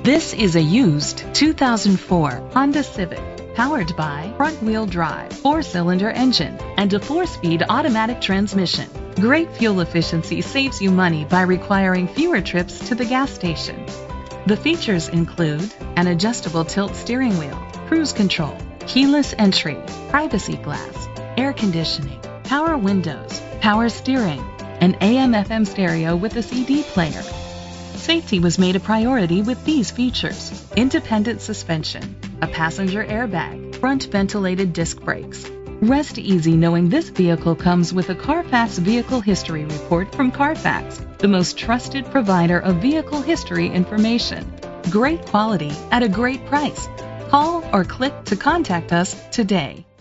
This is a used 2004 Honda Civic, powered by front-wheel drive, 4-cylinder engine, and a 4-speed automatic transmission. Great fuel efficiency saves you money by requiring fewer trips to the gas station. The features include an adjustable tilt steering wheel, cruise control, keyless entry, privacy glass, air conditioning, power windows, power steering, an AM/FM stereo with a CD player. Safety was made a priority with these features: independent suspension, a passenger airbag, front ventilated disc brakes. Rest easy knowing this vehicle comes with a Carfax Vehicle History Report from Carfax, the most trusted provider of vehicle history information. Great quality at a great price. Call or click to contact us today.